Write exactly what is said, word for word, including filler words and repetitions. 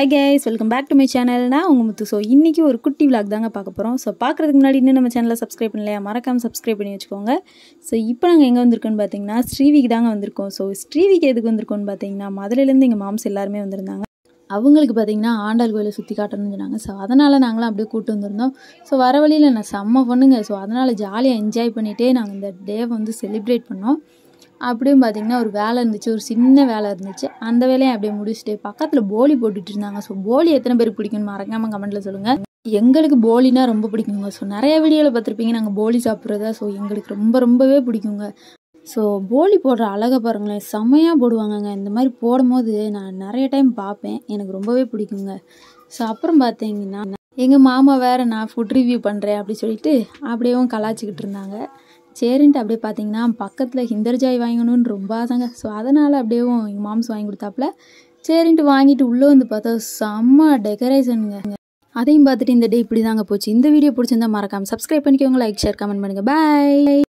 Hi guys, welcome back to my channel. நான் உங்க முத்து. So இன்றைக்கி ஒரு குட்டி விளாக் தாங்க பார்க்க போகிறோம். ஸோ பார்க்குறதுக்கு முன்னாடி இன்னும் நம்ம சேனலை சப்ஸ்கிரைப் பண்ணலையா, மறக்காமல் சப்ஸ்கிரைப் பண்ணி வச்சுக்கோங்க. ஸோ இப்போ நாங்கள் எங்கே வந்திருக்கோன்னு பார்த்தீங்கன்னா ஸ்ரீவிக்கு தாங்க வந்திருக்கோம். ஸோ ஸ்ரீவிக்கு எதுக்கு வந்திருக்கோன்னு பார்த்தீங்கன்னா மதுரையிலேருந்து எங்கள் மாம்ஸ் எல்லாருமே வந்திருந்தாங்க. அவங்களுக்கு பார்த்தீங்கன்னா ஆண்டாள் கோயிலை சுற்றி காட்டணும்னு சொன்னாங்க. ஸோ அதனால் நாங்களும் அப்படியே கூப்பிட்டு வந்திருந்தோம். ஸோ வர வழியில் நான் செம்ம பொண்ணுங்க. ஸோ அதனால் ஜாலியாக என்ஜாய் பண்ணிகிட்டே நாங்கள் இந்த டேவை வந்து செலிப்ரேட் பண்ணோம். அப்படியும் பார்த்திங்கன்னா ஒரு வேலை இருந்துச்சு, ஒரு சின்ன வேலை இருந்துச்சு. அந்த வேலையை அப்படியே முடிச்சுட்டு பக்கத்தில் போலி போட்டுட்டு இருந்தாங்க. ஸோ போலி எத்தனை பேருக்கு பிடிக்கும்னு மறக்காமல் கமெண்ட்டில் சொல்லுங்கள். எங்களுக்கு போலினா ரொம்ப பிடிக்குங்க. ஸோ நிறைய வீடியோவில் பார்த்துருப்பீங்க நாங்கள் போலி சாப்பிட்றதா. ஸோ எங்களுக்கு ரொம்ப ரொம்பவே பிடிக்குங்க. ஸோ போலி போடுற அழகை பாருங்களேன், செம்மையாக போடுவாங்கங்க. இந்த மாதிரி போடும்போது நான் நிறைய டைம் பார்ப்பேன், எனக்கு ரொம்பவே பிடிக்குங்க. ஸோ அப்புறம் பார்த்தீங்கன்னா எங்கள் மாமா வேறு நான் ஃபுட் ரிவ்யூ பண்ணுறேன் அப்படி சொல்லிட்டு அப்படியேவும் கலாச்சிக்கிட்டு இருந்தாங்க. சரின்ட்டு அப்படியே பார்த்தீங்கன்னா பக்கத்தில் ஹிந்தர்ஜாய் வாங்கணும்னு ரொம்ப ஆசைங்க. ஸோ அதனால் அப்படியேவும் எங்கள் மாம்ஸ் வாங்கி கொடுத்தாப்புல. சரின்ட்டு வாங்கிட்டு உள்ளே வந்து பார்த்தா செம்ம டெக்கரேஷனுங்க. அதையும் பார்த்துட்டு இந்த டே இப்படி தாங்க போச்சு. இந்த வீடியோ பிடிச்சிருந்தா மறக்காமல் சப்ஸ்கிரைப் பண்ணிக்கோங்க, லைக் ஷேர் கமெண்ட் பண்ணுங்கள். பாய்.